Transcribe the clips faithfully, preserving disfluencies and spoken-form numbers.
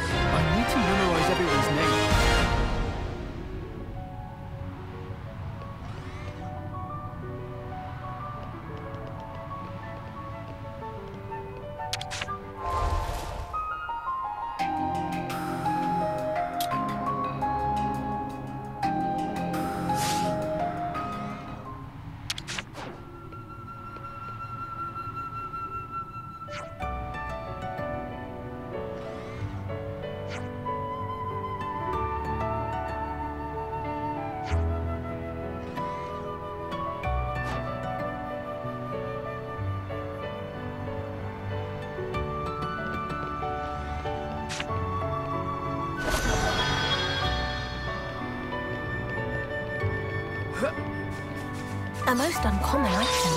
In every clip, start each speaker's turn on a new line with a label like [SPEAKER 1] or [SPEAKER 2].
[SPEAKER 1] I need to memorize everyone's name.
[SPEAKER 2] A most uncommon item.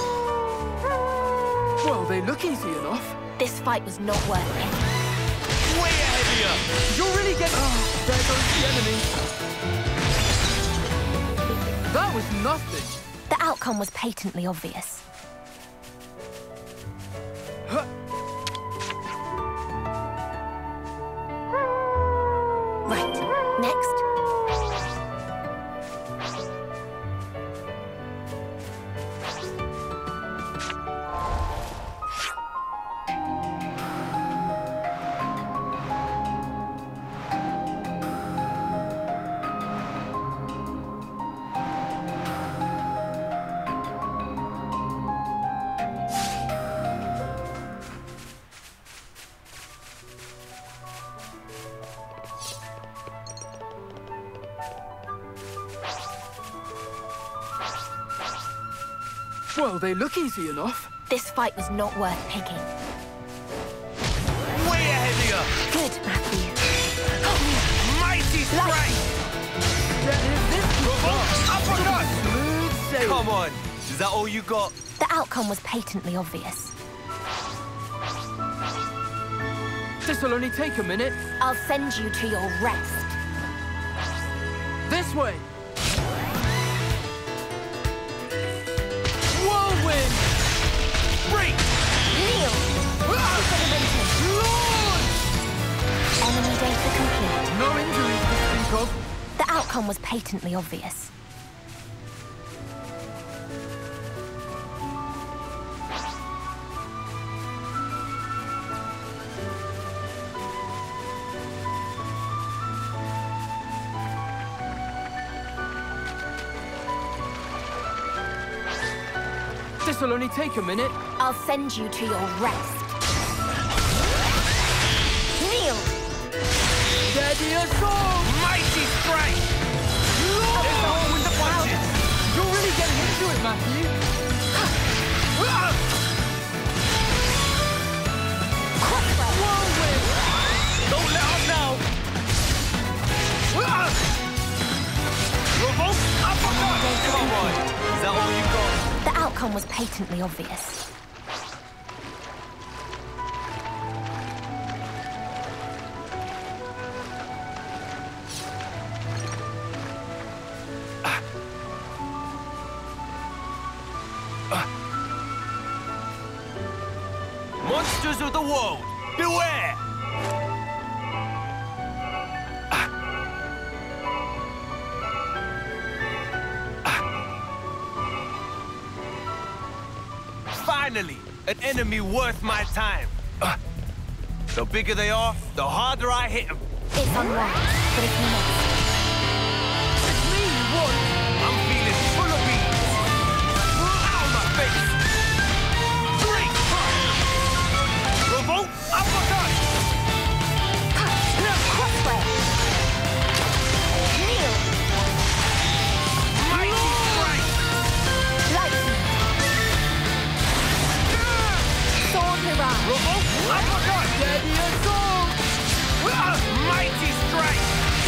[SPEAKER 1] Well, they look easy enough.
[SPEAKER 2] This fight was not worth it.
[SPEAKER 3] Way ahead of you!
[SPEAKER 1] You're really getting... Oh, there goes the enemy. That was nothing.
[SPEAKER 2] The outcome was patently obvious.
[SPEAKER 1] Huh.
[SPEAKER 2] Right, next.
[SPEAKER 1] Well, they look easy enough.
[SPEAKER 2] This fight was not worth picking.
[SPEAKER 3] Way ahead of you!
[SPEAKER 2] Good, Matthew.
[SPEAKER 3] Mighty strike!
[SPEAKER 1] There is this
[SPEAKER 3] Uppercut!
[SPEAKER 1] smooth sailing.
[SPEAKER 3] Come on, is that all you got?
[SPEAKER 2] The outcome was patently obvious.
[SPEAKER 1] This'll only take a minute.
[SPEAKER 2] I'll send you to your rest.
[SPEAKER 1] This way. Whirlwind!
[SPEAKER 3] Break!
[SPEAKER 2] Kneel!
[SPEAKER 1] Lord!
[SPEAKER 2] Enemy data complete.
[SPEAKER 1] No injuries to speak of.
[SPEAKER 2] The outcome was patently obvious.
[SPEAKER 1] This'll only take a minute.
[SPEAKER 2] I'll send you to your rest. Kneel!
[SPEAKER 1] Steady as all!
[SPEAKER 3] Mighty strike!
[SPEAKER 1] Lord!
[SPEAKER 3] There's the hole with the punches!
[SPEAKER 1] You're really getting into it, Matthew. Whirlwind!
[SPEAKER 3] Don't let up now! Revolt! Uppercut! Come on! Is that all you got?
[SPEAKER 2] The outcome was patently obvious.
[SPEAKER 3] Monsters of the world, beware! Finally, an enemy worth my time. The bigger they are, the harder I hit them.
[SPEAKER 2] It's unwise, but if you must.
[SPEAKER 1] It's me you want.
[SPEAKER 3] I'm feeling full of beans. Ow, my face! Drink! Revolt! Uppercut!
[SPEAKER 2] Crossbow! Kneel!
[SPEAKER 3] Mighty strike!
[SPEAKER 2] Lightning! Sword mirage!
[SPEAKER 3] Revolt! Uppercut!
[SPEAKER 1] Steady as all.
[SPEAKER 3] Mighty strike!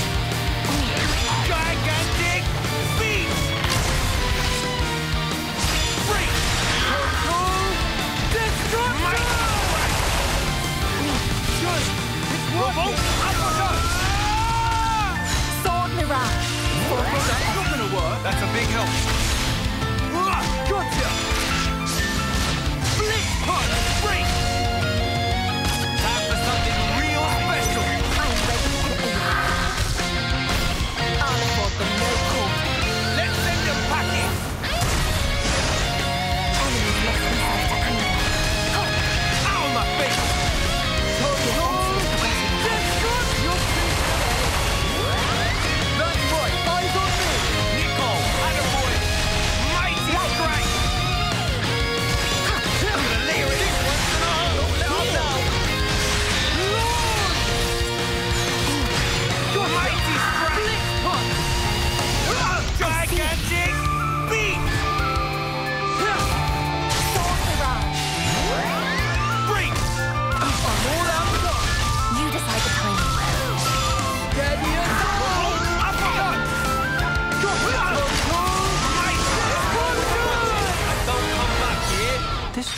[SPEAKER 3] Gigantic beast! Break!
[SPEAKER 1] Total destruction!
[SPEAKER 3] Mighty strike!
[SPEAKER 1] Good. It's
[SPEAKER 3] Revolt!
[SPEAKER 1] working.
[SPEAKER 3] Uppercut!
[SPEAKER 2] Sword mirage!
[SPEAKER 1] That's not gonna work.
[SPEAKER 3] That's a big help.
[SPEAKER 1] Gotcha.
[SPEAKER 3] Blitz punch! Break! Time for something real special!
[SPEAKER 2] I'm ready.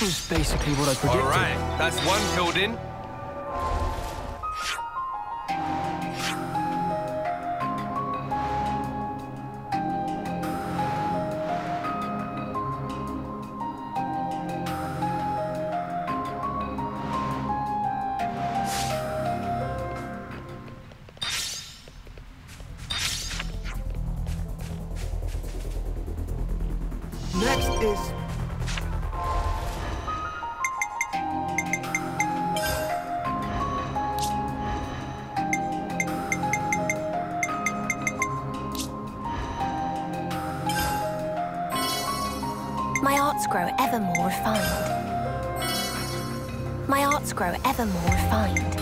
[SPEAKER 4] was basically what I predicted.
[SPEAKER 3] All right, that's one filled in.
[SPEAKER 1] Next is...
[SPEAKER 2] My arts grow ever more refined. My arts grow ever more refined.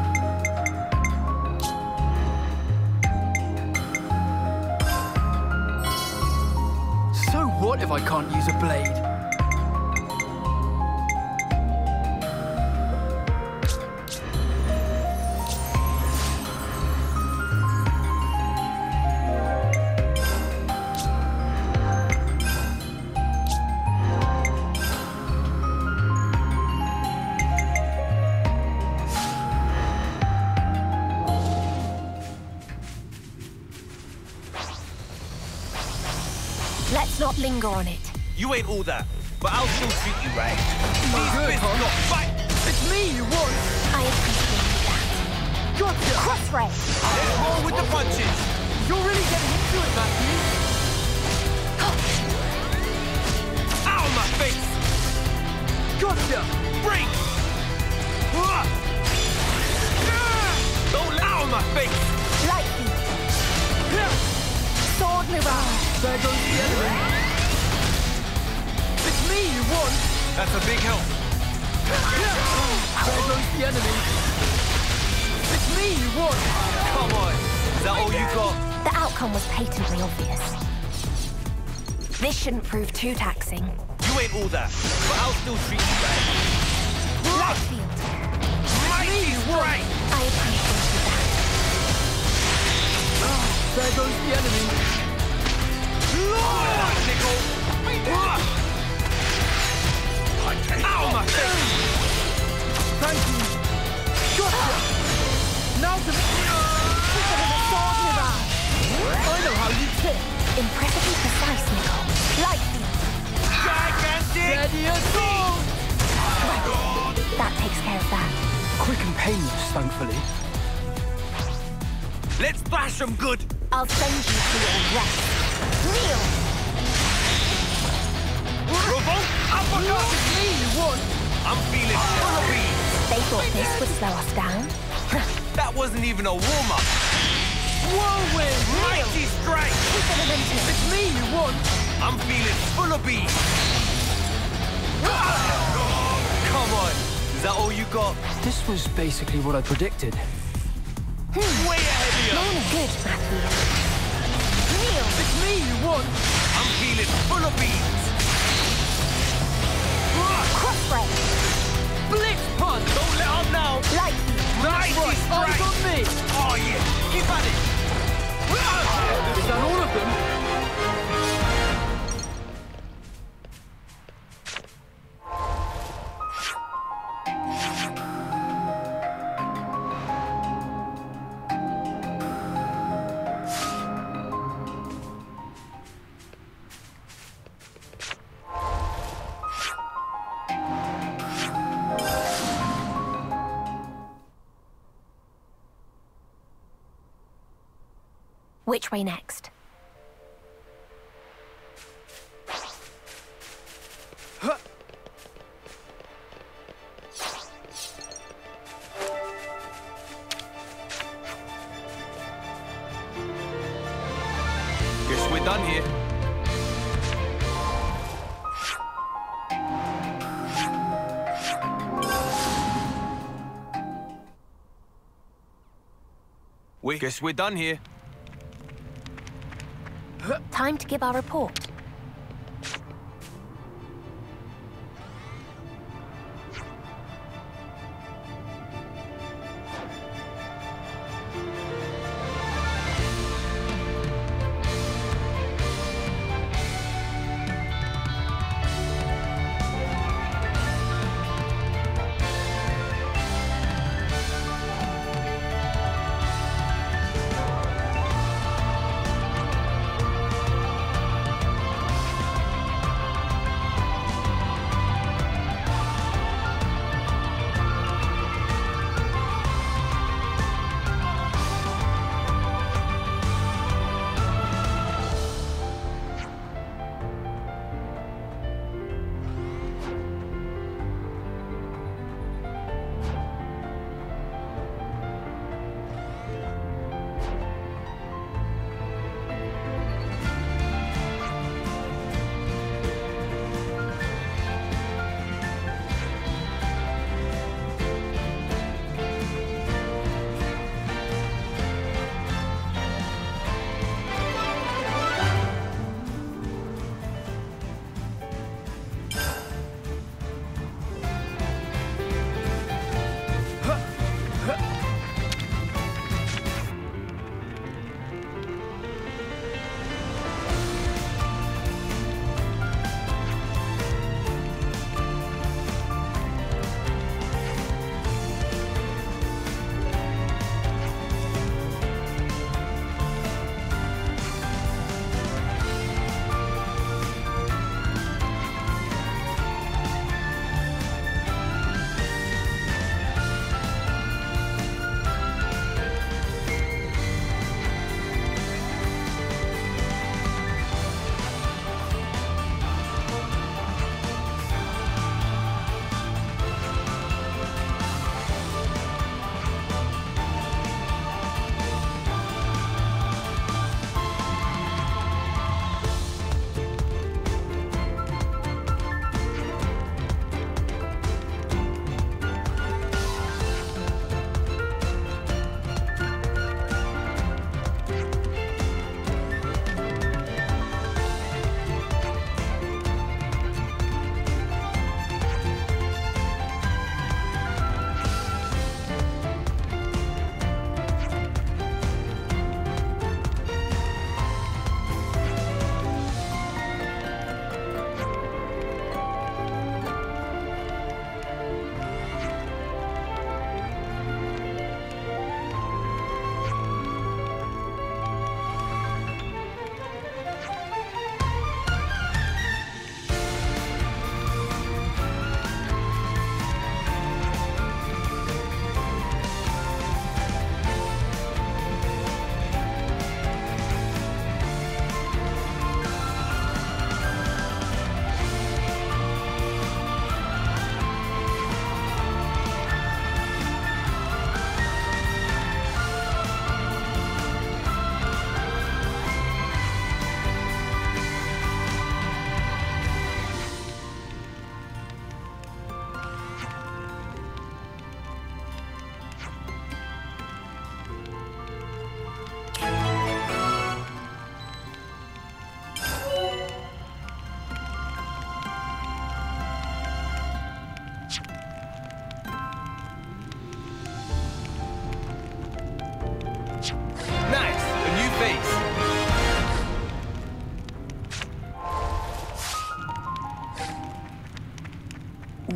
[SPEAKER 4] So what if I can't use a blade?
[SPEAKER 2] Let's not linger on it.
[SPEAKER 3] You ain't all that, but I'll still treat you right. These
[SPEAKER 4] good,
[SPEAKER 3] fists
[SPEAKER 4] huh?
[SPEAKER 3] not fight.
[SPEAKER 4] It's me you want!
[SPEAKER 2] I appreciate that.
[SPEAKER 4] Gotcha!
[SPEAKER 2] Crossray!
[SPEAKER 3] Let's roll with the punches.
[SPEAKER 4] You're really getting into it, Matthew!
[SPEAKER 3] Ow, my face.
[SPEAKER 4] Gotcha!
[SPEAKER 3] Break. Ah! Don't allow my face.
[SPEAKER 2] Light beat. Sword mirage.
[SPEAKER 4] There goes the enemy! It's me you want!
[SPEAKER 3] That's a big help.
[SPEAKER 4] There goes the enemy! It's me you want!
[SPEAKER 3] Come on. Is that all you got?
[SPEAKER 2] The outcome was patently obvious. This shouldn't prove too taxing.
[SPEAKER 3] You ain't all that, but I'll still treat you right.
[SPEAKER 2] Light field.
[SPEAKER 3] Mighty strike.
[SPEAKER 2] I appreciate that.
[SPEAKER 4] There goes the enemy!
[SPEAKER 3] Lord, Nickel. Ah! Ow, my face.
[SPEAKER 4] Thank you! Gotcha! Now to...
[SPEAKER 2] Sword mirage.
[SPEAKER 4] I know how you tick!
[SPEAKER 2] Impressively precise, Nicole. Light field.
[SPEAKER 3] Gigantic.
[SPEAKER 4] Ready as go!
[SPEAKER 2] That takes care of that.
[SPEAKER 4] Quick and painless, thankfully.
[SPEAKER 3] Let's thrash them good.
[SPEAKER 2] I'll send you to your rest. Kneel.
[SPEAKER 3] Revolt. Uppercut.
[SPEAKER 4] It's me you want!
[SPEAKER 3] I'm feeling full of beans.
[SPEAKER 2] They thought this would slow us down.
[SPEAKER 3] That wasn't even a warm-up.
[SPEAKER 4] Whirlwind!
[SPEAKER 3] Mighty strike.
[SPEAKER 2] Keep the momentum.
[SPEAKER 4] It's me you want!
[SPEAKER 3] I'm feeling full of beans. Come on. Is that all you got?
[SPEAKER 4] This was basically what I predicted.
[SPEAKER 3] Way ahead of you.
[SPEAKER 2] Really good, Matthew. Kneel.
[SPEAKER 4] It's me you want!
[SPEAKER 3] I'm feeling full of beans.
[SPEAKER 2] Crossray.
[SPEAKER 4] Blitz punch!
[SPEAKER 3] Don't let up now.
[SPEAKER 2] Light field.
[SPEAKER 3] Mighty
[SPEAKER 4] Right, eyes
[SPEAKER 3] strike.
[SPEAKER 4] on me!
[SPEAKER 3] Oh, yeah. Keep at it.
[SPEAKER 4] Is that all of them?
[SPEAKER 2] Which way next?
[SPEAKER 3] Guess we're done here. We guess we're done here.
[SPEAKER 2] Time to give our report.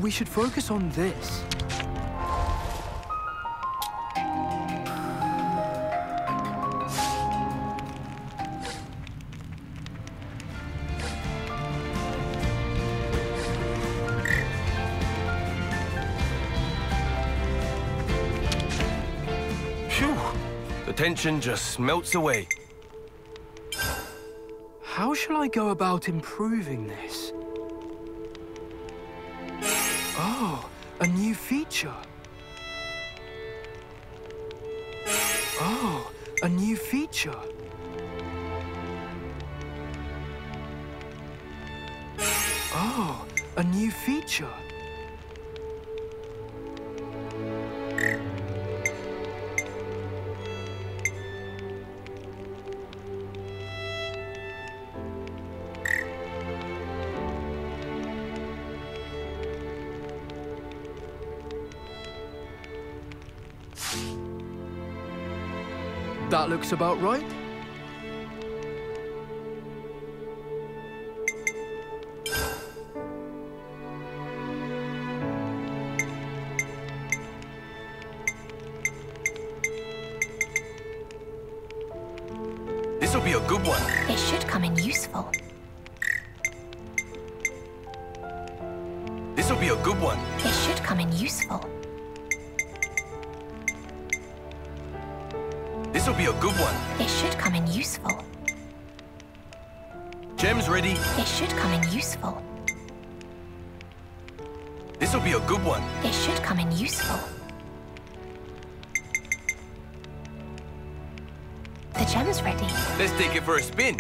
[SPEAKER 4] We should focus on this.
[SPEAKER 3] Phew! The tension just melts away.
[SPEAKER 4] How shall I go about improving this? Oh, a new feature. Oh, a new feature. Oh, a new feature. That looks about right.
[SPEAKER 3] This'll be a good one.
[SPEAKER 2] It should come in useful.
[SPEAKER 3] This'll be a good one.
[SPEAKER 2] It should come in useful.
[SPEAKER 3] This'll be a good one.
[SPEAKER 2] It should come in useful.
[SPEAKER 3] Gems ready.
[SPEAKER 2] It should come in useful.
[SPEAKER 3] This'll be a good one.
[SPEAKER 2] It should come in useful. The gem's ready.
[SPEAKER 3] Let's take it for a spin.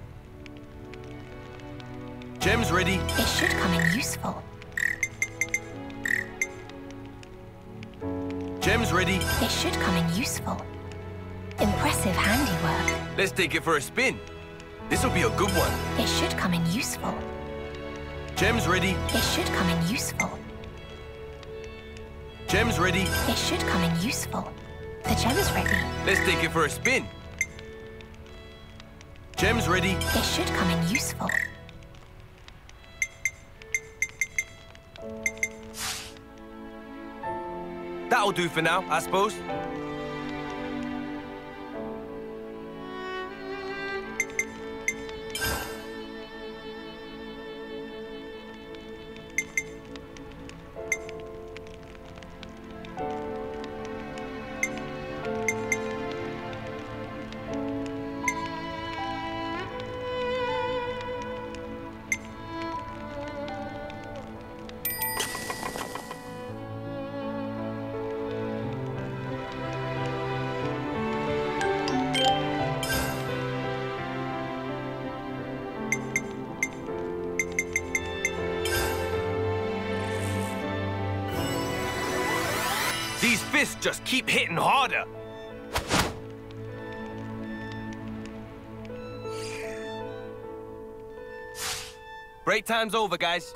[SPEAKER 3] Gems ready.
[SPEAKER 2] It should come in useful.
[SPEAKER 3] Gems ready.
[SPEAKER 2] It should come in useful. Impressive handiwork.
[SPEAKER 3] Let's take it for a spin. This'll be a good one.
[SPEAKER 2] It should come in useful.
[SPEAKER 3] Gems ready.
[SPEAKER 2] It should come in useful.
[SPEAKER 3] Gems ready.
[SPEAKER 2] It should come in useful. The gem's ready.
[SPEAKER 3] Let's take it for a spin. Gems ready.
[SPEAKER 2] It should come in useful.
[SPEAKER 3] That'll do for now, I suppose. These fists just keep hitting harder. Break time's over, guys.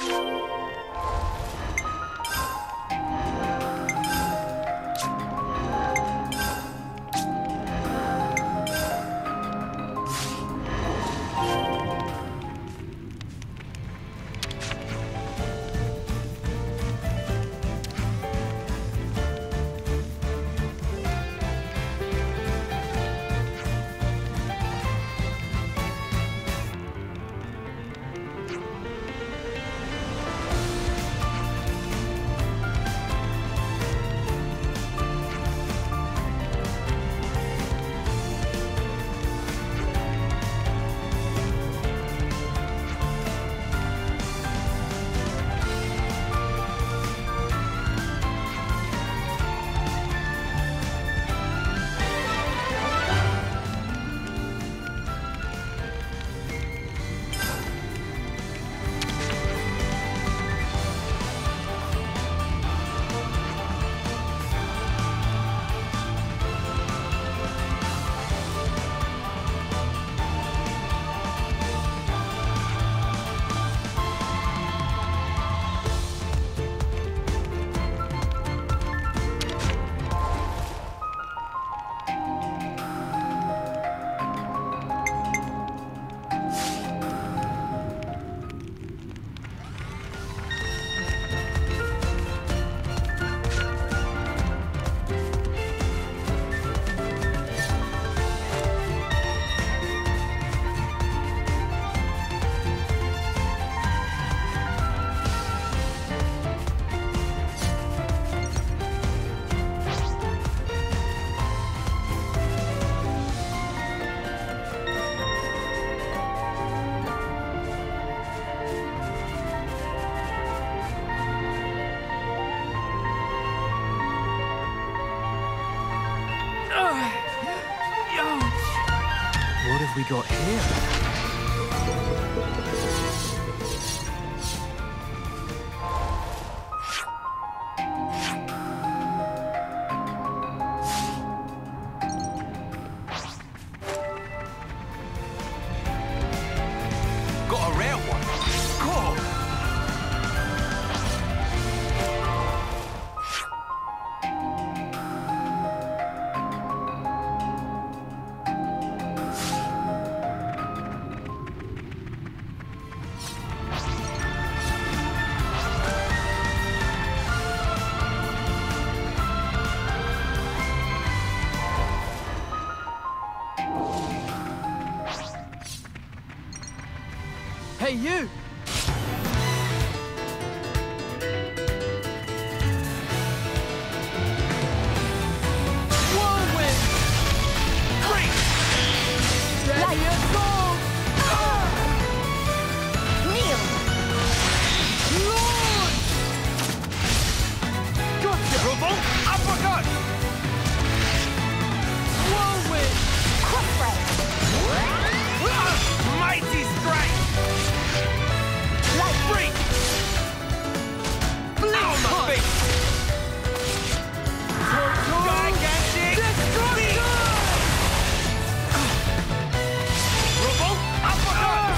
[SPEAKER 4] we got here?
[SPEAKER 3] Got a rare one. Cool.
[SPEAKER 4] Hey, you! Whirlwind!
[SPEAKER 3] Freak!
[SPEAKER 4] Steady as gold!
[SPEAKER 2] Kneel!
[SPEAKER 4] Launch! Gotcha!
[SPEAKER 3] Revolt! Uppercut!
[SPEAKER 4] Whirlwind!
[SPEAKER 2] Crossbreak!
[SPEAKER 3] Ah, mighty strike!
[SPEAKER 2] Light!
[SPEAKER 3] Freak! Ow, my face! Gigantic!
[SPEAKER 4] Destruction!
[SPEAKER 3] Revolt! Uppercut!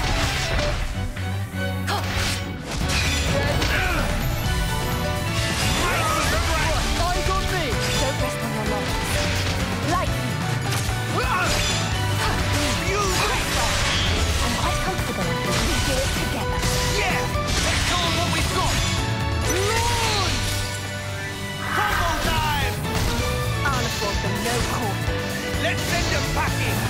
[SPEAKER 3] Mighty strike!
[SPEAKER 4] Eyes on me!
[SPEAKER 2] Don't rest on your laurels. Light! I'm quite comfortable if we do it together.
[SPEAKER 3] Yeah! Let's show 'em what we've got!
[SPEAKER 4] Launch!
[SPEAKER 3] Combo time!
[SPEAKER 2] I'll afford them no quarter.
[SPEAKER 3] Let's send them packing!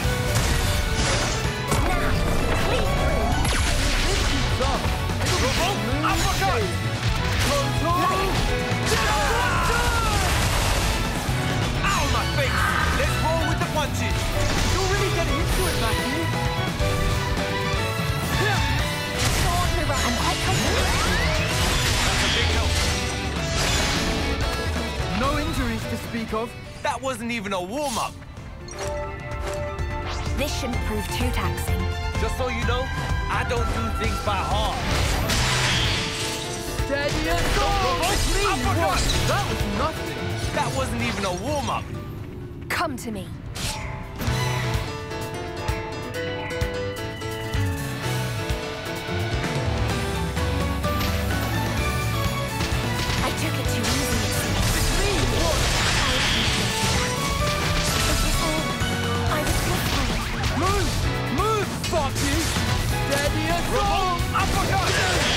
[SPEAKER 2] Now, clean through.
[SPEAKER 4] Up!
[SPEAKER 3] Revolt! Uppercut!
[SPEAKER 2] Light!
[SPEAKER 3] Ow, my face! Let's roll with the punches!
[SPEAKER 4] You're really getting into it, Matthew!
[SPEAKER 2] Sword in the right. I'm quite comfortable.
[SPEAKER 3] That's a big help.
[SPEAKER 4] No injuries to speak of.
[SPEAKER 3] That wasn't even a warm-up.
[SPEAKER 2] This shouldn't prove too taxing.
[SPEAKER 3] Just so you know, I don't do things by heart.
[SPEAKER 4] Steady as gold!
[SPEAKER 3] Revolt! Uppercut!
[SPEAKER 4] What? That was nothing.
[SPEAKER 3] That wasn't even a warm-up.
[SPEAKER 2] Come to me. I took it too easy, it seems.
[SPEAKER 4] It's me! What?
[SPEAKER 2] I appreciate that. Is this all? I was good.
[SPEAKER 4] Move! Move, Sparky! Steady as gold!
[SPEAKER 3] Uppercut!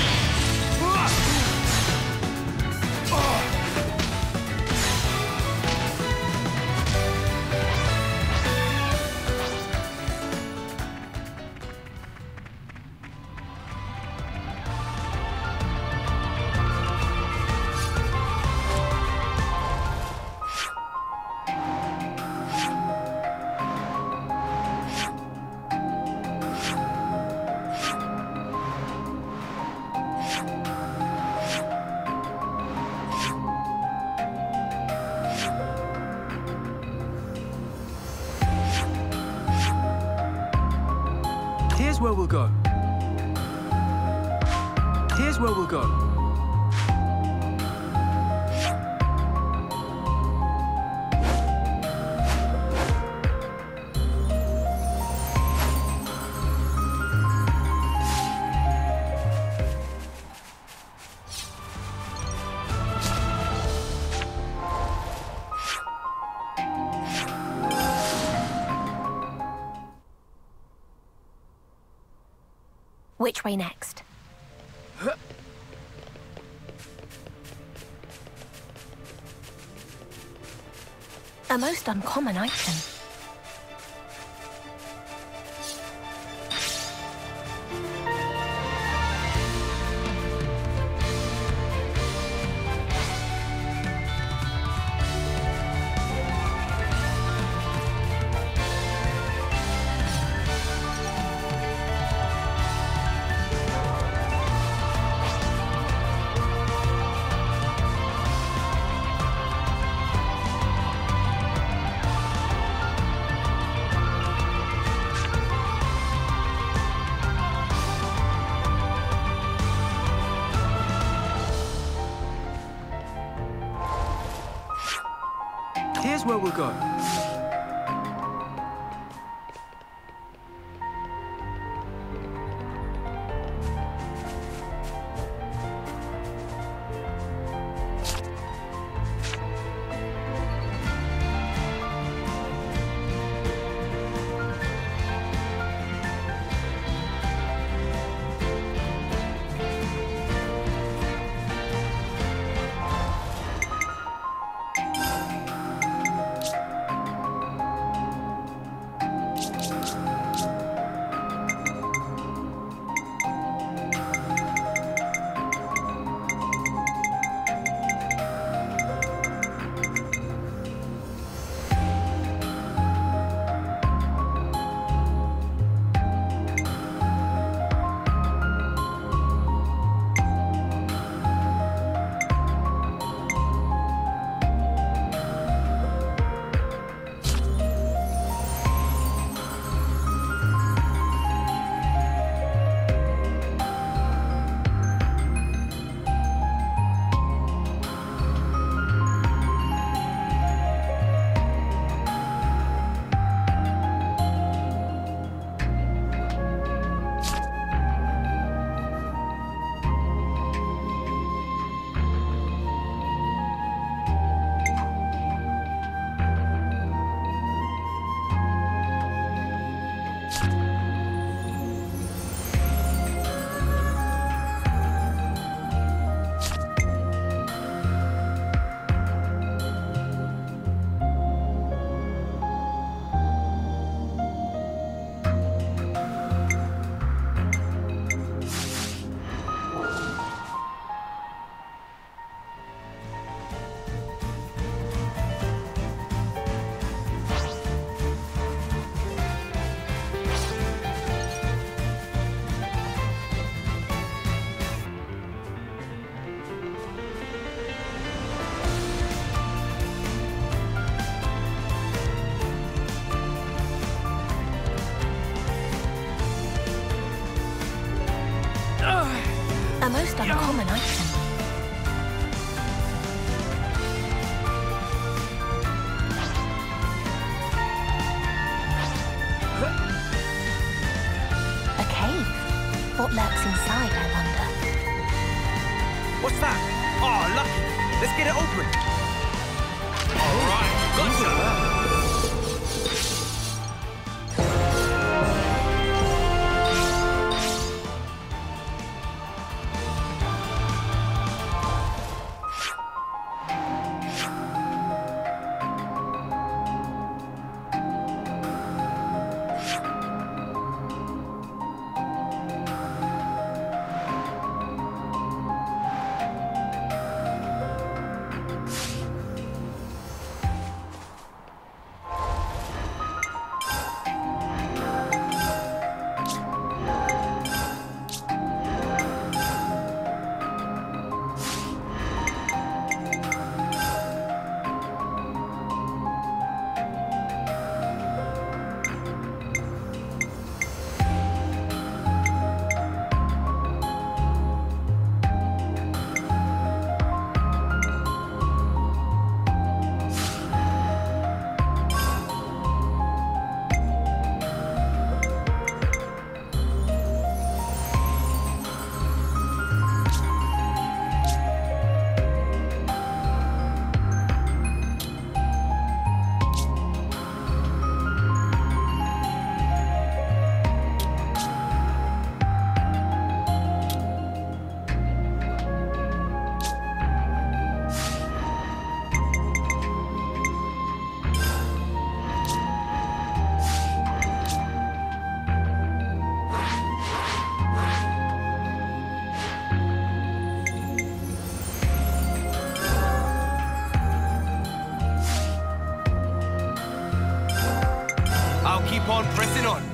[SPEAKER 4] Here's where we'll go. Here's where we'll go.
[SPEAKER 2] Which way next? A most uncommon item.
[SPEAKER 4] Here's where we'll go.
[SPEAKER 2] A most uncommon item. A cave. What lurks inside, I wonder?
[SPEAKER 3] What's that? Oh, lucky. Let's get it open. All right, gotcha. Keep on pressing on.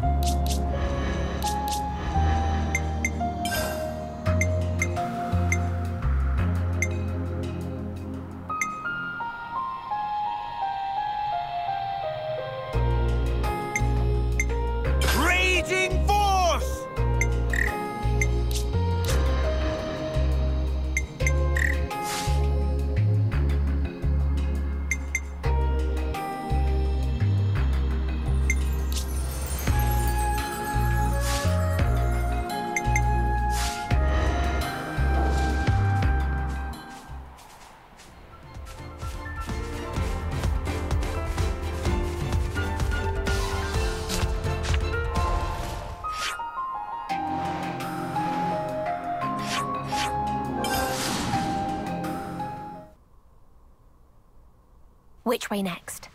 [SPEAKER 3] Raging force!
[SPEAKER 2] Which way next?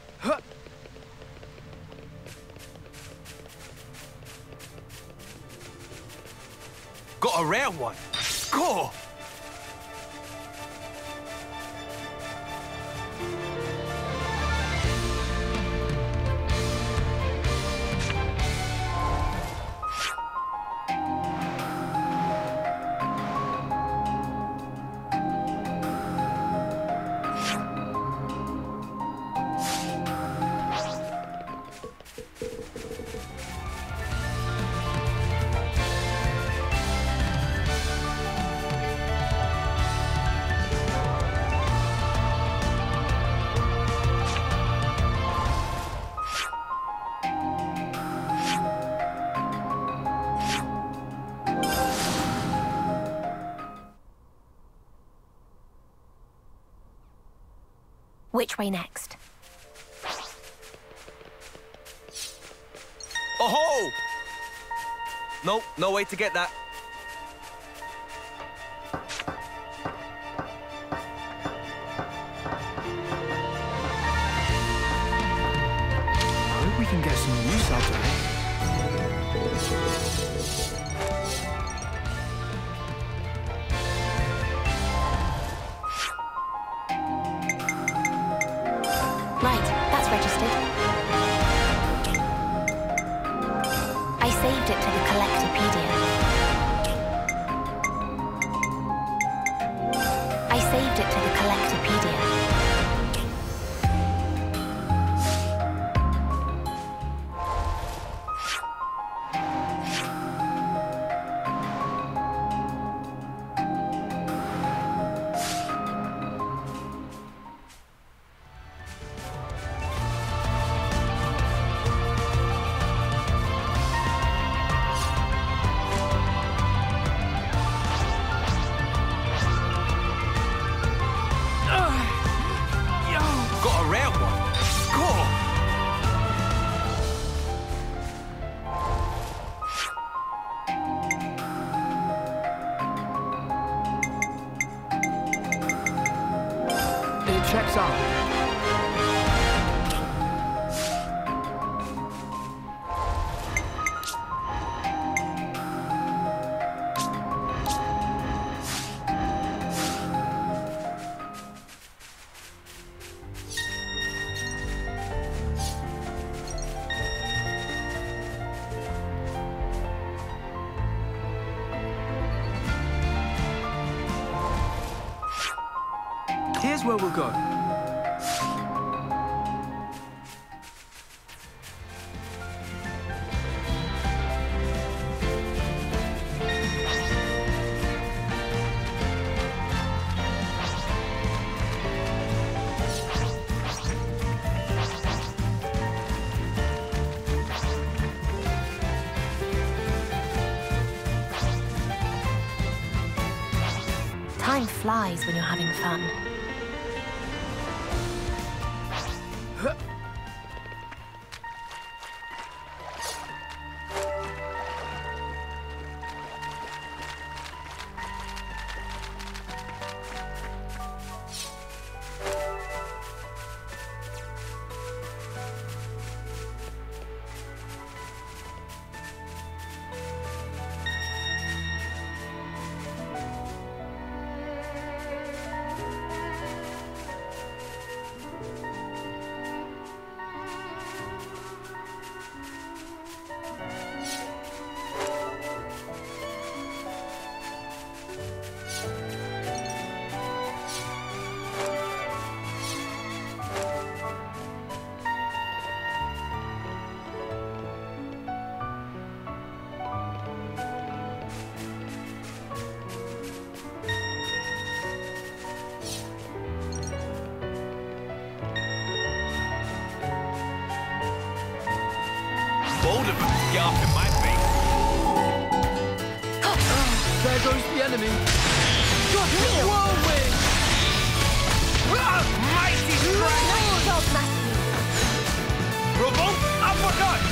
[SPEAKER 3] Got a rare one. Score!
[SPEAKER 2] Which way next?
[SPEAKER 3] Oh-ho! No, no way to get that.
[SPEAKER 4] I hope we can get some use out of it.
[SPEAKER 2] Right, that's registered. I saved it to the Collectopedia. I saved it to the Collectopedia.
[SPEAKER 3] Got a rare one. Score!
[SPEAKER 4] It checks out. Here's where we'll go.
[SPEAKER 2] Time flies when you're having fun.
[SPEAKER 3] Bold of them to get up in my face.
[SPEAKER 4] There goes the enemy. Got the whirlwind!
[SPEAKER 3] Ah, mighty strike!
[SPEAKER 2] Dogmacy.
[SPEAKER 3] Revolt uppercut!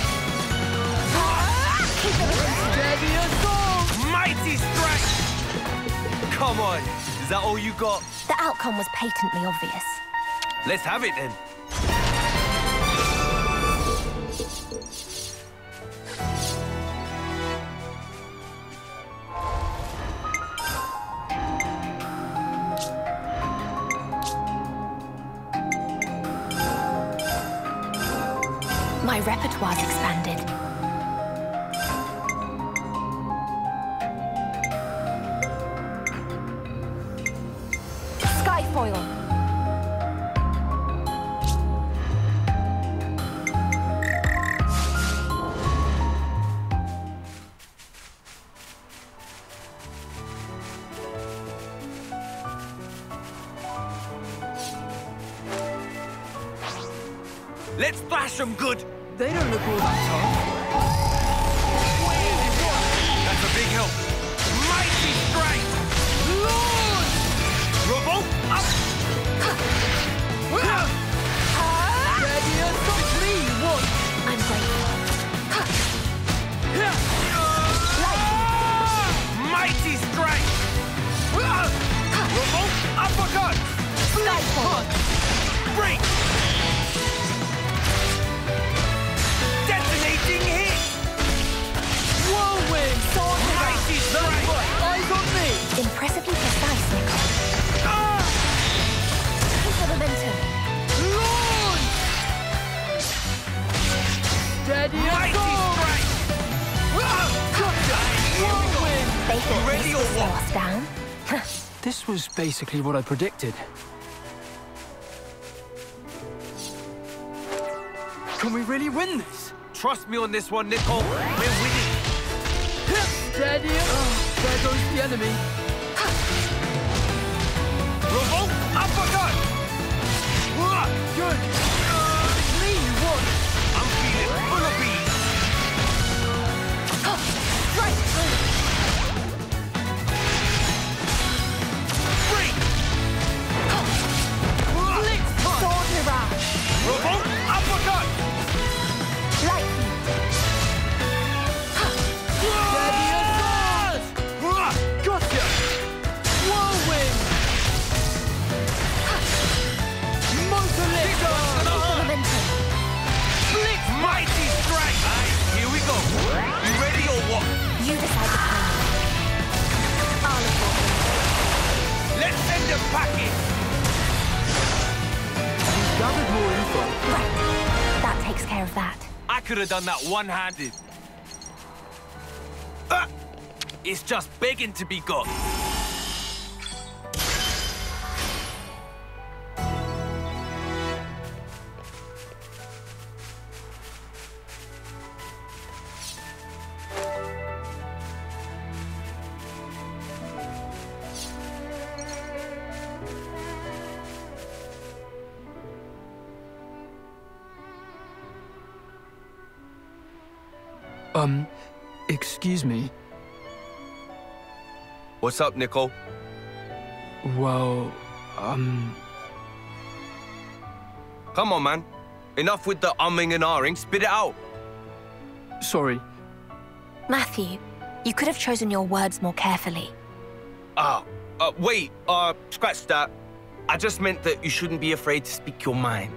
[SPEAKER 4] Steady assault!
[SPEAKER 3] Mighty strike! Come on, is that all you got?
[SPEAKER 2] The outcome was patently obvious.
[SPEAKER 3] Let's have it then.
[SPEAKER 2] My repertoire's expanded. Skyfoil.
[SPEAKER 3] Let's thrash them good.
[SPEAKER 4] They don't look all that tough.
[SPEAKER 3] That's a big help. Mighty strike. Lord! Rubble up.
[SPEAKER 4] Ready or not me, what?
[SPEAKER 2] I'm grateful.
[SPEAKER 3] Mighty strike. Rubble uppercut.
[SPEAKER 2] Skyfoil.
[SPEAKER 3] Break. Detonating hit!
[SPEAKER 4] Whirlwind!
[SPEAKER 2] Sword
[SPEAKER 3] Mighty strike!
[SPEAKER 4] Eyes on me!
[SPEAKER 2] Impressively precise, Nicole.
[SPEAKER 3] Ah!
[SPEAKER 2] Keep the momentum.
[SPEAKER 4] Launch! Steady as
[SPEAKER 3] Mighty
[SPEAKER 4] go!
[SPEAKER 3] strike!
[SPEAKER 4] Gotcha! Whirlwind!
[SPEAKER 2] They thought
[SPEAKER 3] ready
[SPEAKER 2] this
[SPEAKER 3] or
[SPEAKER 2] would slow
[SPEAKER 3] what?
[SPEAKER 2] us down.
[SPEAKER 4] This was basically what I predicted. Can we really win this?
[SPEAKER 3] Trust me on this one, Nicole. We're winning.
[SPEAKER 4] Steady. Oh, there goes the enemy.
[SPEAKER 3] Revolt uppercut!
[SPEAKER 4] Good. It's me you want.
[SPEAKER 3] I'm feeling full of bees.
[SPEAKER 2] Right.
[SPEAKER 3] Break!
[SPEAKER 2] Blitz. Sword mirage.
[SPEAKER 3] Revolt uppercut!
[SPEAKER 2] Lightning.
[SPEAKER 4] Steady as sword. Gotcha. Whirlwind. Monolith
[SPEAKER 2] Keep the momentum.
[SPEAKER 3] Blitz! Mighty strike! Aye, here we go. You ready or what?
[SPEAKER 2] You decide the timing. I'll report.
[SPEAKER 3] Let's send them packing!
[SPEAKER 4] We've gathered more info.
[SPEAKER 2] Right. That takes care of that.
[SPEAKER 3] I could have done that one-handed. Ah! It's just begging to be got.
[SPEAKER 4] Um, excuse me.
[SPEAKER 3] What's up, Nicole?
[SPEAKER 4] Well, um...
[SPEAKER 3] Come on, man. Enough with the umming and ahhing. Spit it out.
[SPEAKER 4] Sorry.
[SPEAKER 2] Matthew, you could have chosen your words more carefully.
[SPEAKER 3] Ah, uh, wait. Uh, scratch that. I just meant that you shouldn't be afraid to speak your mind.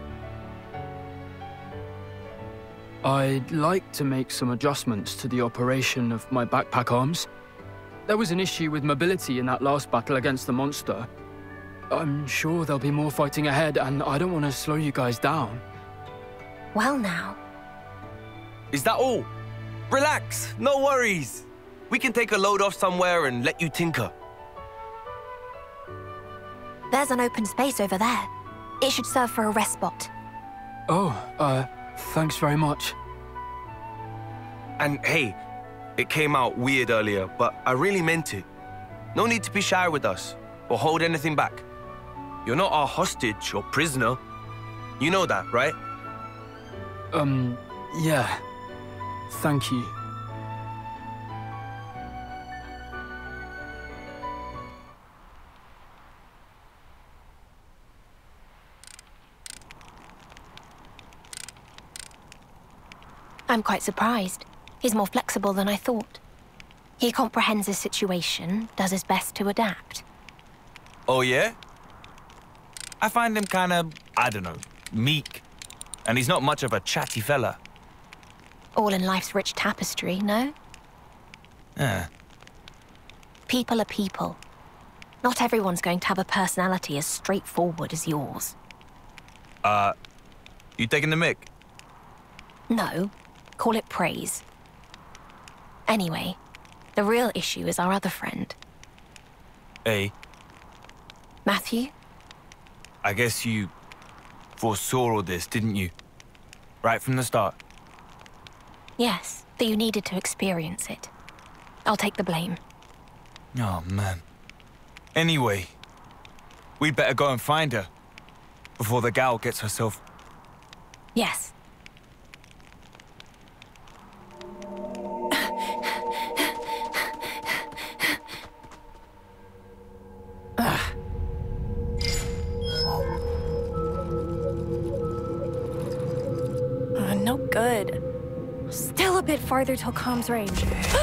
[SPEAKER 4] I'd like to make some adjustments to the operation of my backpack arms. There was an issue with mobility in that last battle against the monster. I'm sure there'll be more fighting ahead, and I don't want to slow you guys down.
[SPEAKER 2] Well now.
[SPEAKER 3] Is that all? Relax. No worries. We can take a load off somewhere and let you tinker.
[SPEAKER 2] There's an open space over there. It should serve for a rest spot.
[SPEAKER 4] Oh, uh, thanks very much.
[SPEAKER 3] And hey, it came out weird earlier, but I really meant it. No need to be shy with us or hold anything back. You're not our hostage or prisoner. You know that, right?
[SPEAKER 4] Um, yeah. Thank you.
[SPEAKER 2] I'm quite surprised. He's more flexible than I thought. He comprehends his situation, does his best to adapt.
[SPEAKER 3] Oh, yeah? I find him kind of
[SPEAKER 5] I don't know, meek. And he's not much of a chatty fella.
[SPEAKER 2] All in life's rich tapestry, no?
[SPEAKER 5] Yeah.
[SPEAKER 2] People are people. Not everyone's going to have a personality as straightforward as yours.
[SPEAKER 5] Uh, you taking the mick?
[SPEAKER 2] No, call it praise. Anyway, the real issue is our other friend.
[SPEAKER 5] Hey,
[SPEAKER 2] Matthew?
[SPEAKER 5] I guess you foresaw all this, didn't you? Right from the start.
[SPEAKER 2] Yes, that you needed to experience it. I'll take the blame.
[SPEAKER 5] Oh, man. Anyway, we'd better go and find her before the gal gets herself...
[SPEAKER 2] Yes.
[SPEAKER 6] Uh, no good. Still a bit farther till comms range.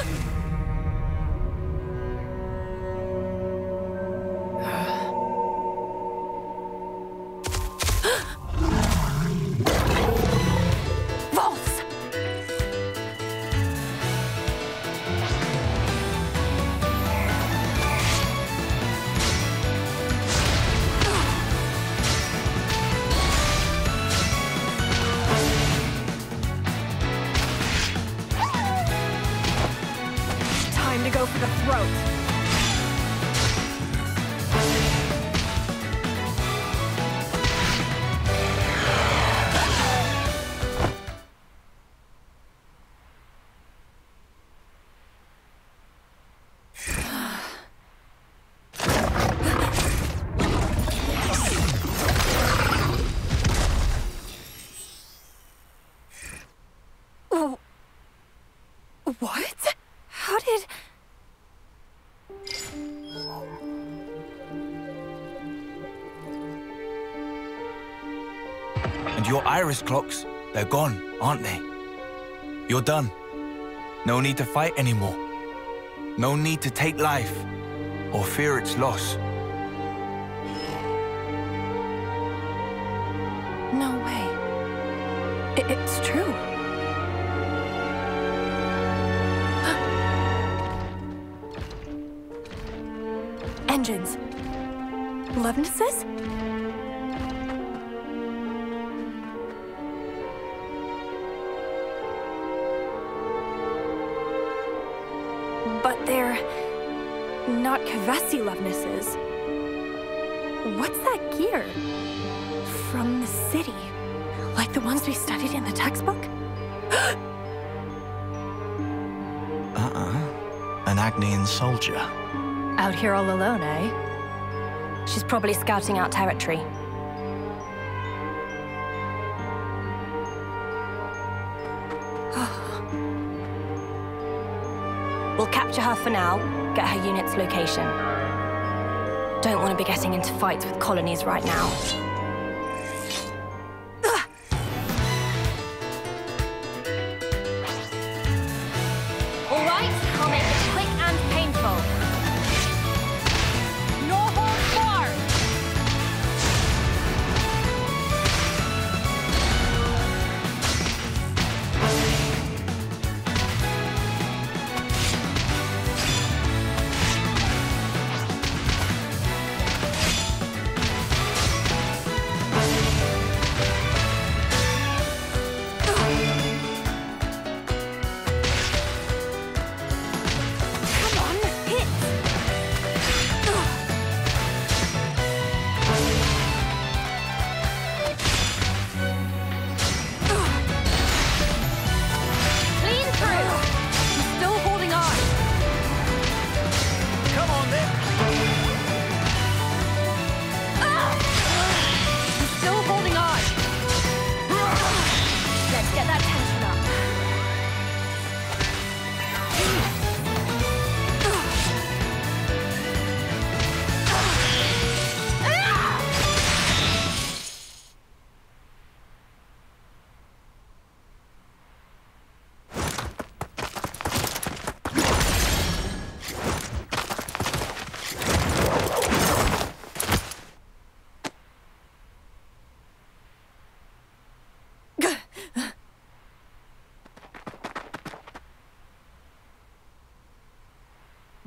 [SPEAKER 6] What? How did...
[SPEAKER 5] And your iris clocks, they're gone, aren't they? You're done. No need to fight anymore. No need to take life or fear its loss.
[SPEAKER 6] No way. I- it's true. Engines. Lovenesses? But they're not Kavesi Lovenesses. What's that gear? From the city. Like the ones we studied in the textbook?
[SPEAKER 7] Uh-uh. An Agnian soldier.
[SPEAKER 6] Out here all alone, eh? She's probably scouting out territory. We'll capture her for now, get her unit's location. Don't want to be getting into fights with colonies right now.
[SPEAKER 2] All right, I'll make it quick and painful. No holds barred!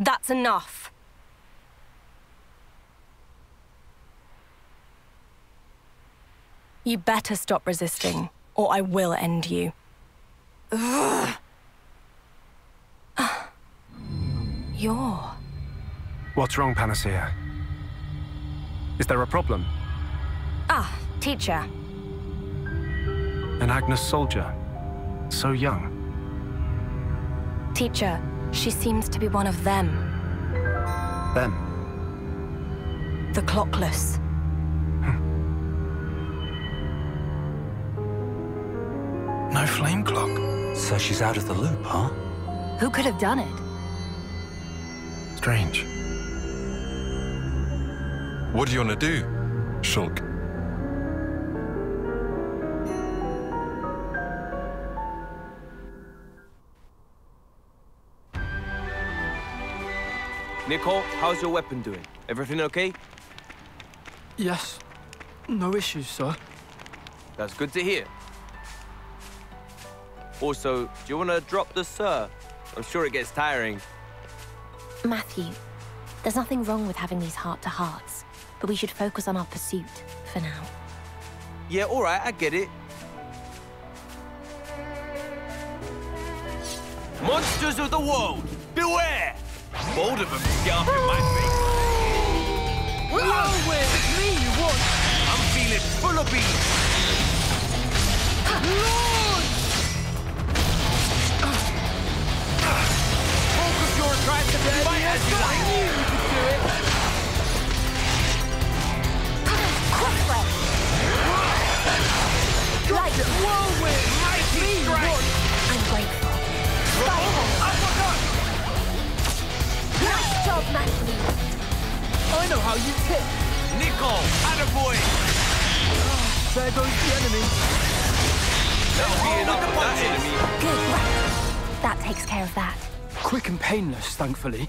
[SPEAKER 6] That's enough. You better stop resisting, or I will end you. Ugh. You're...
[SPEAKER 8] What's wrong, Panacea? Is there a problem?
[SPEAKER 6] Ah, teacher.
[SPEAKER 8] An Agnes soldier. So young.
[SPEAKER 6] Teacher, she seems to be one of them.
[SPEAKER 8] Them?
[SPEAKER 6] The clockless.
[SPEAKER 5] No flame clock.
[SPEAKER 7] So she's out of the loop, huh?
[SPEAKER 6] Who could have done it?
[SPEAKER 8] Strange.
[SPEAKER 9] What do you want to do, Shulk?
[SPEAKER 3] Nicole, how's your weapon doing? Everything okay?
[SPEAKER 4] Yes. No issues, sir.
[SPEAKER 3] That's good to hear. Also, do you want to drop the sir? I'm sure it gets tiring.
[SPEAKER 2] Matthew, there's nothing wrong with having these heart-to-hearts, but we should focus on our pursuit for now.
[SPEAKER 3] Yeah, all right, I get it. Monsters of the world, beware! Bold of them to get up in my face.
[SPEAKER 1] Whirlwind! It's me you want!
[SPEAKER 3] I'm feeling full of beans.
[SPEAKER 1] Launch! Focus your attraction to fight as you like. I knew you could do it!
[SPEAKER 2] Crossway!
[SPEAKER 1] Gotcha! Whirlwind! It's me you want!
[SPEAKER 2] I'm grateful.
[SPEAKER 3] Uppercut!
[SPEAKER 2] Nice job, Matthew!
[SPEAKER 1] I know how you tip!
[SPEAKER 3] Nicole, attaboy!
[SPEAKER 1] There goes the enemy!
[SPEAKER 3] That'll be enough of that enemy.
[SPEAKER 2] Good, right. That takes care of that.
[SPEAKER 4] Quick and painless, thankfully.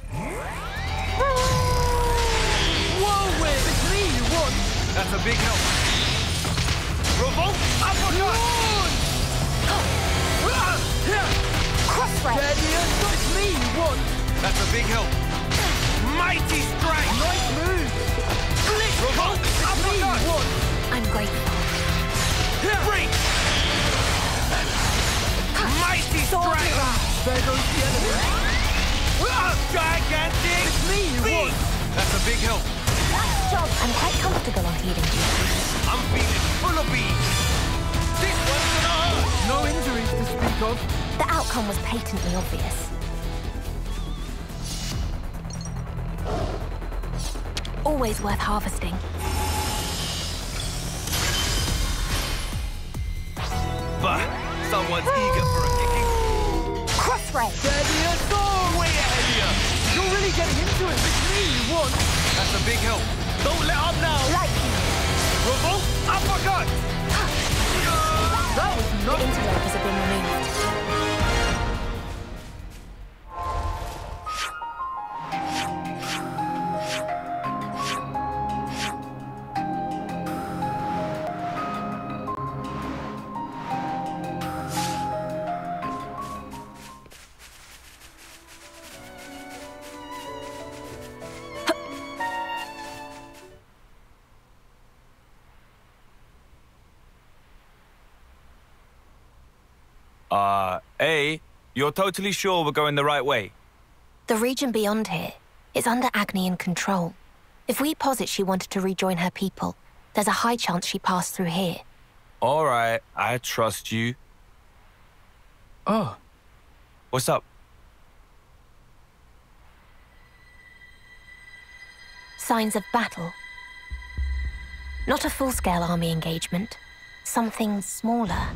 [SPEAKER 1] Whirlwind! It's me you want!
[SPEAKER 3] That's a big help. Revolt, uppercut!
[SPEAKER 2] Crossway!
[SPEAKER 1] Steady as it's me you want!
[SPEAKER 3] That's a big help. Mighty strike!
[SPEAKER 1] Nice move! Blitz!
[SPEAKER 3] Revolt,
[SPEAKER 1] It's me you
[SPEAKER 3] uppercut!
[SPEAKER 1] want!
[SPEAKER 2] I'm grateful.
[SPEAKER 3] Break! Mighty strike!
[SPEAKER 1] There goes the enemy!
[SPEAKER 3] Gigantic!
[SPEAKER 1] It's me you want!
[SPEAKER 3] That's a big help.
[SPEAKER 2] Nice job. I'm quite comfortable on healing duty.
[SPEAKER 3] I'm feeling full of beans. This one's gonna hurt.
[SPEAKER 1] No injuries to speak of.
[SPEAKER 2] The outcome was patently obvious. Always worth harvesting.
[SPEAKER 3] But someone's eager for a kicking.
[SPEAKER 2] Crossway!
[SPEAKER 1] Steady as all!
[SPEAKER 3] Way ahead of you.
[SPEAKER 1] You're really getting into it. It's me you want!
[SPEAKER 3] That's a big help. Don't let up now.
[SPEAKER 2] Like you.
[SPEAKER 3] Revolt, uppercut.
[SPEAKER 1] That was
[SPEAKER 2] The
[SPEAKER 1] not...
[SPEAKER 2] interlopers have been removed.
[SPEAKER 3] Uh, A, you're totally sure we're going the right way?
[SPEAKER 2] The region beyond here is under Agnian control. If we posit she wanted to rejoin her people, there's a high chance she passed through here.
[SPEAKER 3] All right, I trust you.
[SPEAKER 4] Oh,
[SPEAKER 3] What's up?
[SPEAKER 2] Signs of battle. Not a full-scale army engagement. Something smaller.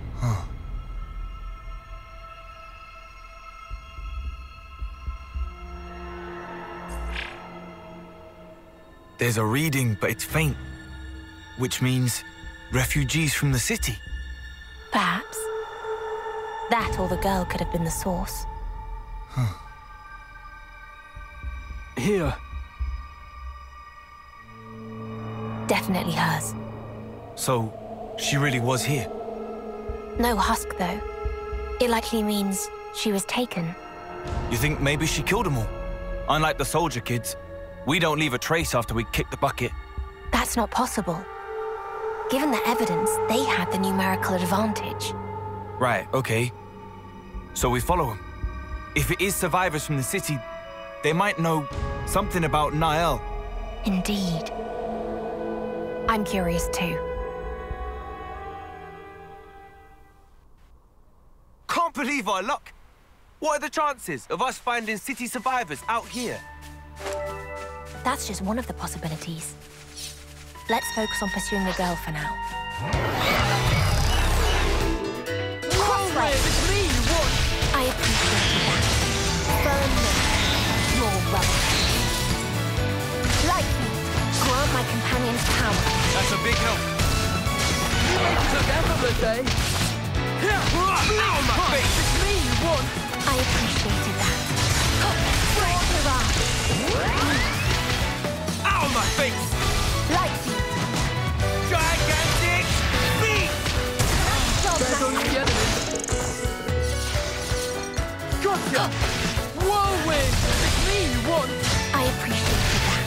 [SPEAKER 5] There's a reading, but it's faint. Which means refugees from the city.
[SPEAKER 2] Perhaps. That or the girl could have been the source.
[SPEAKER 4] here.
[SPEAKER 2] Definitely hers.
[SPEAKER 5] So, she really was here?
[SPEAKER 2] No husk, though. It likely means she was taken.
[SPEAKER 5] You think maybe she killed them all? Unlike the soldier kids, we don't leave a trace after we kick the bucket.
[SPEAKER 2] That's not possible. Given the evidence, they had the numerical advantage.
[SPEAKER 5] Right, okay. So we follow them. If it is survivors from the city, they might know something about Nael.
[SPEAKER 2] Indeed. I'm curious too.
[SPEAKER 3] Can't believe our luck. What are the chances of us finding city survivors out here?
[SPEAKER 2] That's just one of the possibilities. Let's focus on pursuing the girl for now.
[SPEAKER 1] Crossway! It's me you want!
[SPEAKER 2] I appreciate that. Burn me. More rubbish. Lightning, grant my companions power.
[SPEAKER 3] That's a big help.
[SPEAKER 1] You make it look effortless, eh? Here! Ow, my face! It's me you want!
[SPEAKER 2] I appreciated that. Sword mirage.
[SPEAKER 3] Ow, my face!
[SPEAKER 2] Lightning.
[SPEAKER 3] Gigantic beat!
[SPEAKER 1] There goes the enemy. Gotcha! Whirlwind! It's me you want!
[SPEAKER 2] I appreciated that.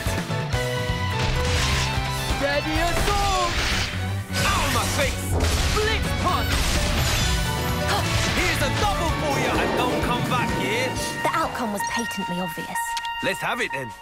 [SPEAKER 1] Steady as all!
[SPEAKER 3] Ow, my face!
[SPEAKER 1] Blitz punch!
[SPEAKER 3] Here's a double for you, and don't come back here.
[SPEAKER 2] The outcome was patently obvious.
[SPEAKER 3] Let's have it then.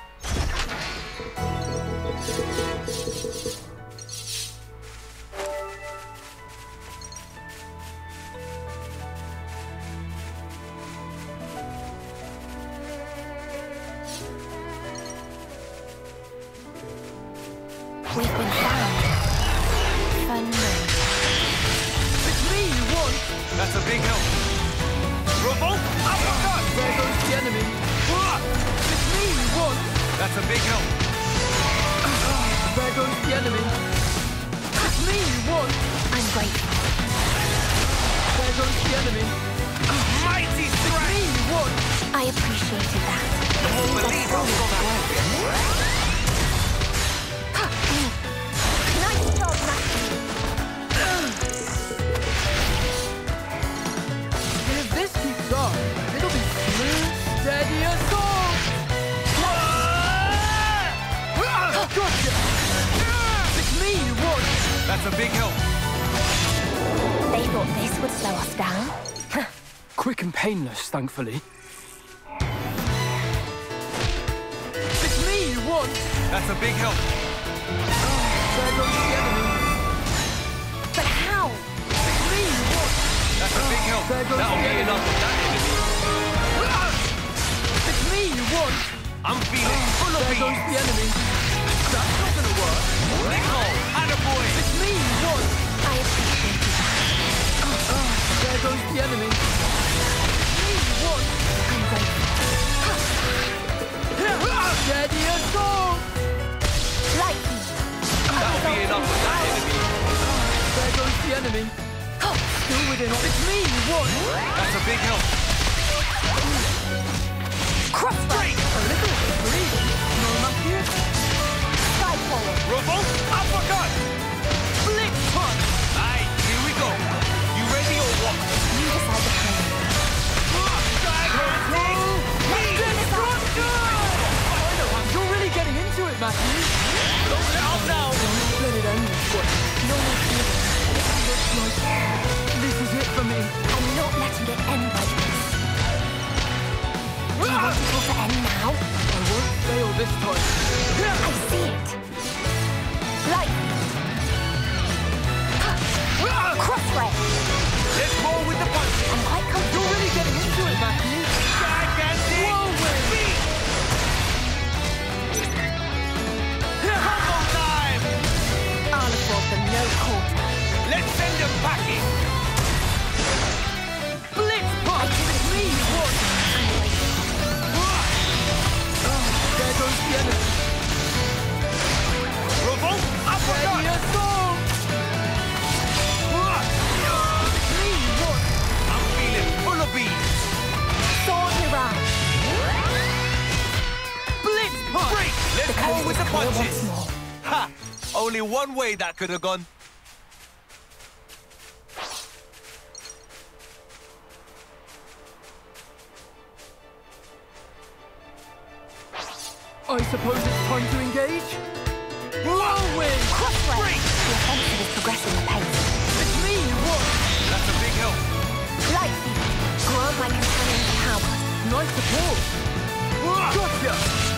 [SPEAKER 2] We've been found. Fun moon.
[SPEAKER 1] It's me you want!
[SPEAKER 3] That's a big help. Revolt! Uppercut!
[SPEAKER 1] There goes the enemy. It's me you want!
[SPEAKER 3] That's a big help.
[SPEAKER 1] There goes the enemy. It's me you want!
[SPEAKER 2] I'm grateful.
[SPEAKER 1] There goes the enemy.
[SPEAKER 3] Mighty
[SPEAKER 1] It's me
[SPEAKER 3] strike!
[SPEAKER 1] you want!
[SPEAKER 2] I appreciated that.
[SPEAKER 3] You won't believe how strong that is.
[SPEAKER 2] Nice job, Matthew.
[SPEAKER 1] If this keeps up, it'll be smooth, steady as gold! Gotcha! It's me you want!
[SPEAKER 3] That's a big help.
[SPEAKER 2] They thought this would slow us down.
[SPEAKER 4] Quick and painless, thankfully.
[SPEAKER 1] It's me you want!
[SPEAKER 3] That's a big help.
[SPEAKER 1] There goes the enemy.
[SPEAKER 2] But how?
[SPEAKER 1] It's me you want!
[SPEAKER 3] That's a big help.
[SPEAKER 1] There goes
[SPEAKER 3] That'll
[SPEAKER 1] the
[SPEAKER 3] be
[SPEAKER 1] enemy.
[SPEAKER 3] enough of that enemy.
[SPEAKER 1] It's me you want!
[SPEAKER 3] I'm feeling full of
[SPEAKER 1] There goes
[SPEAKER 3] beans.
[SPEAKER 1] the enemy. That's not gonna work.
[SPEAKER 3] Nicole, attaboy.
[SPEAKER 1] It's me you want!
[SPEAKER 2] I appreciated that.
[SPEAKER 1] There goes the enemy. It's me you want!
[SPEAKER 2] I'm grateful.
[SPEAKER 1] Steady as gold!
[SPEAKER 2] Lightning.
[SPEAKER 3] That'll be enough of that enemy.
[SPEAKER 1] There goes the enemy. Still within. It's me you want!
[SPEAKER 3] That's a big help.
[SPEAKER 2] Crossbreak.
[SPEAKER 1] A little bit bleeding. No, Matthew.
[SPEAKER 2] Side forward.
[SPEAKER 3] Revolt, uppercut.
[SPEAKER 1] Blitz punch!
[SPEAKER 3] Aye, here we go. You ready or what?
[SPEAKER 2] You decide the plan.
[SPEAKER 3] Gigantic beat!
[SPEAKER 1] You're really getting into it, Matthew.
[SPEAKER 3] Don't let up now.
[SPEAKER 1] Don't let it end this way.
[SPEAKER 2] No more feeling.
[SPEAKER 1] Looks like this is it for me.
[SPEAKER 2] I'm not letting it end like this. Do you want to call for end now?
[SPEAKER 1] I won't fail this time.
[SPEAKER 2] I see it. Lightning. Crossway.
[SPEAKER 3] Let's roll with the punch.
[SPEAKER 2] I'm quite
[SPEAKER 1] You're
[SPEAKER 2] comfortable.
[SPEAKER 1] really getting into it, Matthew.
[SPEAKER 3] Gigantic
[SPEAKER 1] Whirlwind.
[SPEAKER 3] beat! Combo time!
[SPEAKER 2] I'll afford them no quarter.
[SPEAKER 3] Let's send them packing.
[SPEAKER 1] Blitz punch! It's me you want! There goes the enemy.
[SPEAKER 3] Revolt, uppercut.
[SPEAKER 1] Steady as gold! It's me you want!
[SPEAKER 3] I'm feeling full of beans.
[SPEAKER 2] Sword mirage.
[SPEAKER 1] Blitz punch!
[SPEAKER 3] Break. Let's
[SPEAKER 2] The
[SPEAKER 3] roll
[SPEAKER 2] coast
[SPEAKER 3] with
[SPEAKER 2] is
[SPEAKER 3] the
[SPEAKER 2] clear
[SPEAKER 3] punches.
[SPEAKER 2] once more.
[SPEAKER 3] Ha! Only one way that could have gone.
[SPEAKER 4] I suppose it's time to engage? Whirlwind!
[SPEAKER 2] Crossray! The offensive is progressing apace.
[SPEAKER 4] It's me you want!
[SPEAKER 3] That's a big help.
[SPEAKER 2] Lightning! Grant my companion's power.
[SPEAKER 4] Nice support! Gotcha!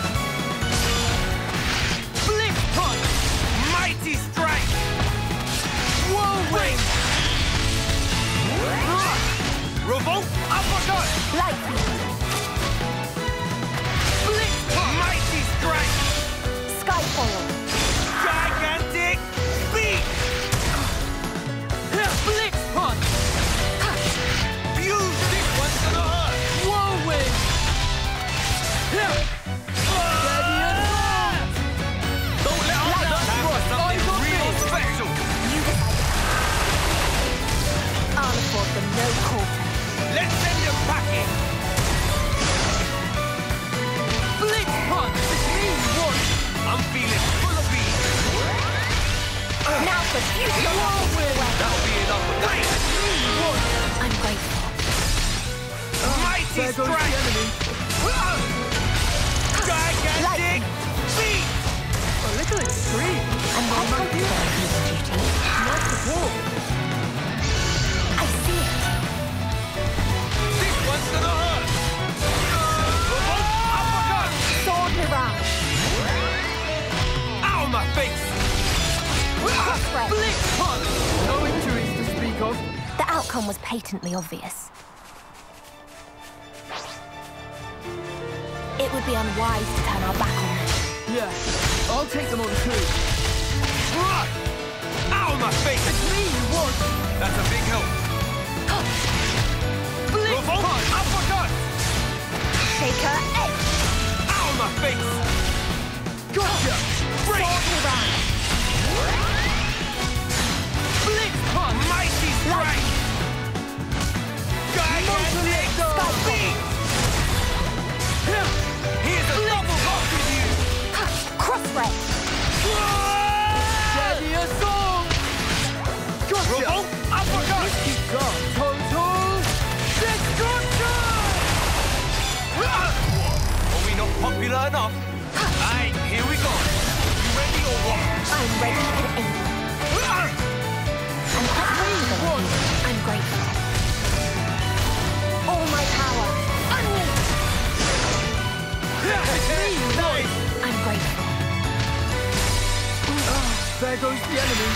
[SPEAKER 4] Blitz punch!
[SPEAKER 3] Mighty strike!
[SPEAKER 4] Whirlwind!
[SPEAKER 3] Revolt uppercut!
[SPEAKER 2] Lightning!
[SPEAKER 4] Blitz punch!
[SPEAKER 3] Mighty strike!
[SPEAKER 2] Skyfall!
[SPEAKER 3] Gigantic beat!
[SPEAKER 4] Blitz punch!
[SPEAKER 3] Fuse! This one's gonna hurt!
[SPEAKER 4] Whirlwind! Steady and hard!
[SPEAKER 3] Don't let up that! Time for something real special!
[SPEAKER 2] You decide. I'll afford them no quarter.
[SPEAKER 3] Let's send them packing!
[SPEAKER 4] Blitz punch! It's me you want!
[SPEAKER 3] I'm feeling full of beat!
[SPEAKER 2] Now for future
[SPEAKER 4] Whirlwind!
[SPEAKER 3] That'll be enough for that!
[SPEAKER 2] I'm grateful.
[SPEAKER 3] Mighty
[SPEAKER 4] There goes the
[SPEAKER 3] strike!
[SPEAKER 4] enemy.
[SPEAKER 3] Gigantic beat!
[SPEAKER 4] A little extreme.
[SPEAKER 2] I'm
[SPEAKER 4] Oh,
[SPEAKER 2] grateful
[SPEAKER 4] my
[SPEAKER 2] for
[SPEAKER 4] dear.
[SPEAKER 2] his duty.
[SPEAKER 4] Nice support.
[SPEAKER 2] I see it.
[SPEAKER 3] This one's gonna hurt! Revolt uppercut!
[SPEAKER 2] Sword mirage.
[SPEAKER 3] Ow, my face!
[SPEAKER 2] Crossray.
[SPEAKER 4] Blitz punch! No injuries to speak of.
[SPEAKER 2] The outcome was patently obvious. It would be unwise to turn our back on them.
[SPEAKER 4] Yeah, I'll take them on too.
[SPEAKER 3] Ow, my face!
[SPEAKER 4] It's me you want!
[SPEAKER 3] That's a big help!
[SPEAKER 4] Blitz
[SPEAKER 3] Revolt
[SPEAKER 4] punch!
[SPEAKER 3] uppercut!
[SPEAKER 2] Shaker edge.
[SPEAKER 3] Ow, my face!
[SPEAKER 4] Gotcha!
[SPEAKER 3] Break!
[SPEAKER 2] Sword mirage.
[SPEAKER 4] Blitz punch!
[SPEAKER 3] Mighty strike! Gigantic
[SPEAKER 4] Monolith
[SPEAKER 3] beat! Here's a double hop with you!
[SPEAKER 2] Crossray.
[SPEAKER 4] Steady as all! Gotcha!
[SPEAKER 3] Revolt uppercut!
[SPEAKER 4] Let's keep up. Total destruction!
[SPEAKER 3] Are we not popular enough? Aye, here we go. You ready or what?
[SPEAKER 2] I'm ready and able. And that's reason I'm grateful. All my power. Unleash.
[SPEAKER 3] Nice!
[SPEAKER 2] I'm grateful.
[SPEAKER 4] There goes the enemy.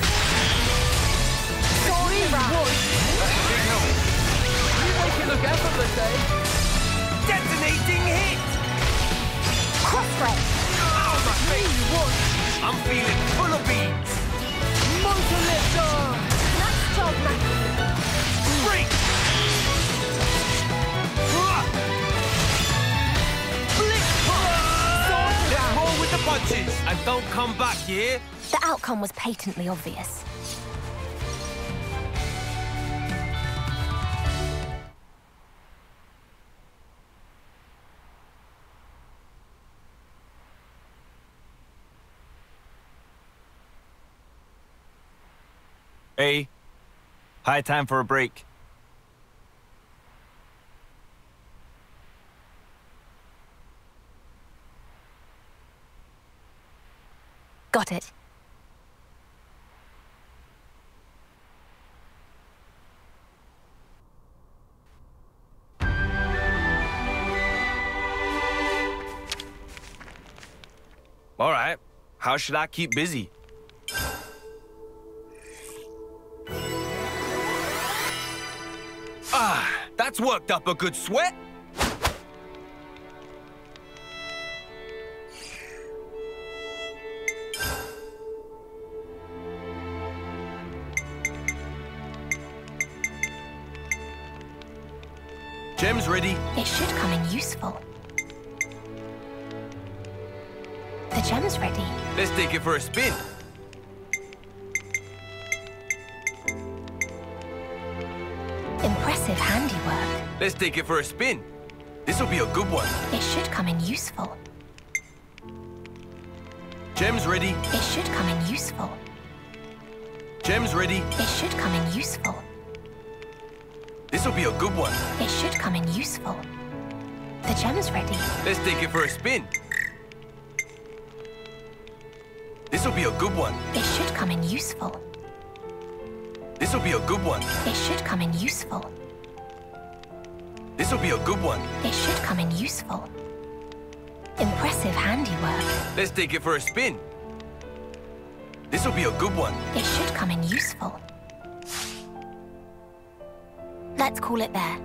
[SPEAKER 2] Sword mirage.
[SPEAKER 3] Big help.
[SPEAKER 4] You make it look effortless, eh?
[SPEAKER 3] Detonating hit!
[SPEAKER 2] Crossray.
[SPEAKER 3] Ow, my face!
[SPEAKER 4] What?
[SPEAKER 3] I'm feeling full of beats!
[SPEAKER 4] Monolith Soft!
[SPEAKER 2] Nice job, Matthew.
[SPEAKER 3] Break!
[SPEAKER 4] Blitz punch!
[SPEAKER 3] Let's roll with the punches and don't come back here.
[SPEAKER 2] The outcome was patently obvious.
[SPEAKER 5] Hey, high time for a break.
[SPEAKER 2] Got it.
[SPEAKER 3] All right, how should I keep busy? Ah, that's worked up a good sweat. Gem's ready.
[SPEAKER 2] It should come in useful. The gem's ready.
[SPEAKER 3] Let's take it for a spin.
[SPEAKER 2] Impressive handiwork.
[SPEAKER 3] Let's take it for a spin. This'll be a good one.
[SPEAKER 2] It should come in useful.
[SPEAKER 3] Gem's ready.
[SPEAKER 2] It should come in useful.
[SPEAKER 3] Gem's ready.
[SPEAKER 2] It should come in useful.
[SPEAKER 3] This'll be a good one.
[SPEAKER 2] It should come in useful. The gem's ready.
[SPEAKER 3] Let's take it for a spin. This'll be a good one.
[SPEAKER 2] It should come in useful.
[SPEAKER 3] This'll be a good one.
[SPEAKER 2] It should come in useful.
[SPEAKER 3] This'll be a good one.
[SPEAKER 2] It should come in useful. Impressive handiwork.
[SPEAKER 3] Let's take it for a spin. This'll be a good one.
[SPEAKER 2] It should come in useful. Let's call it there.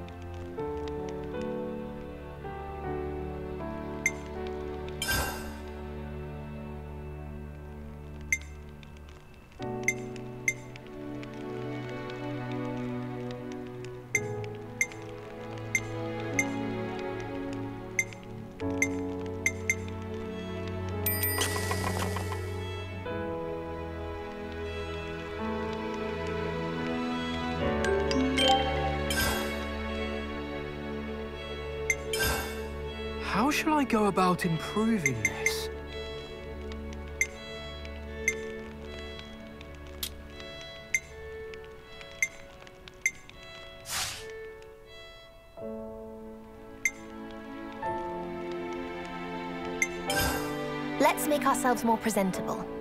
[SPEAKER 4] How shall I go about improving this?
[SPEAKER 2] Let's make ourselves more presentable.